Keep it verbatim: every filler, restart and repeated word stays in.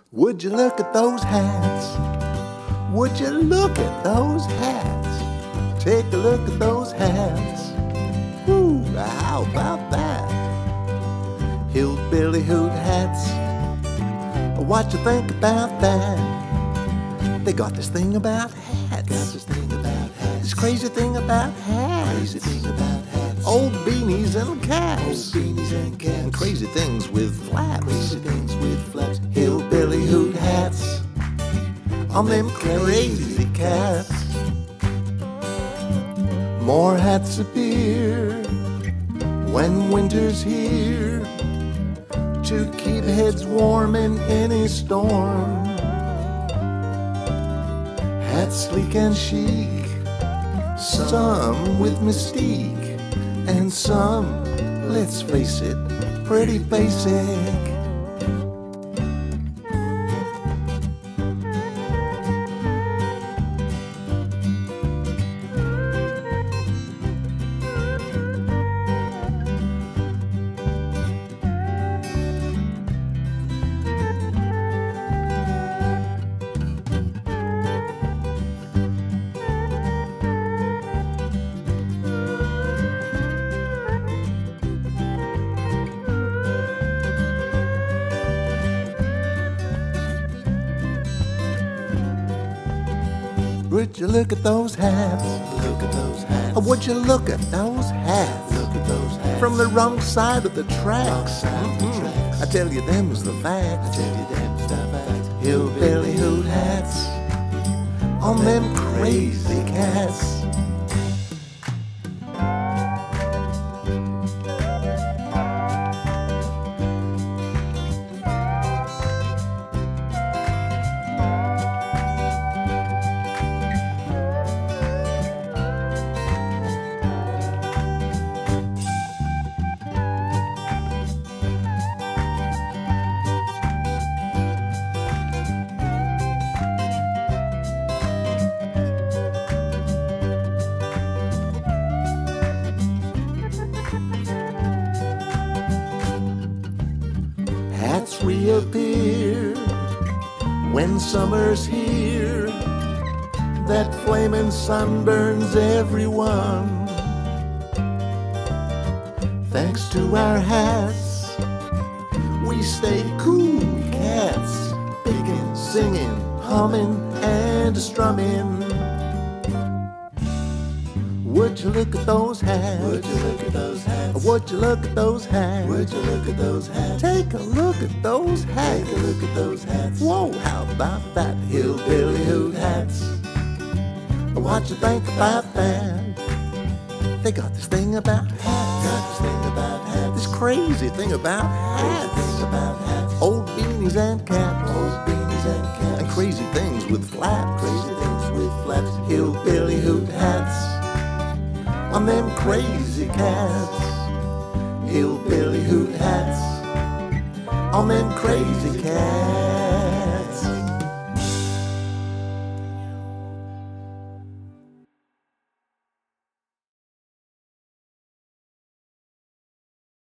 Would you look at those hats? Would you look at those hats? Take a look at those hats. Ooh, how about that? Hillbilly Hoot Hats. What you think about that? They got this thing about hats. Got this thing about hats. This crazy thing about hats. Crazy thing about hats. Old beanies and caps. Old beanies and caps. And crazy things with flaps. Crazy things with flaps. Hillbilly Hoot Hats. On them crazy cats. More hats appear when winter's here to keep heads warm in any storm. Hats sleek and chic, some with mystique, and some, let's face it, pretty basic. Would you look at those hats? Look at those hats. Would you look at those hats? Look at those hats. From the wrong side of the tracks. Mm-hmm. I tell you, them's the facts. I tell you, them's the facts. Hillbilly Hoot Hats on them crazy cats. Hats reappear when summer's here. That flaming sun burns everyone. Thanks to our hats, we stay cool cats, picking, singing, humming, and strumming. Would you look at those hats? Would you look at those hats? Would you look at those hats? Would you look at those hats? Take a look at those hats. Take a look at those hats. Whoa, how about that? Hillbilly Hoot Hats. What you think about that? They got this thing about hats. Got this thing about hats. This crazy thing about hats. Crazy thing about hats. Old beanies and caps. Old beanies and caps. And crazy things with flaps. Crazy things with flaps. Hillbilly Hoot Hats on them crazy cats. Hillbilly Hoot Hats on them crazy cats.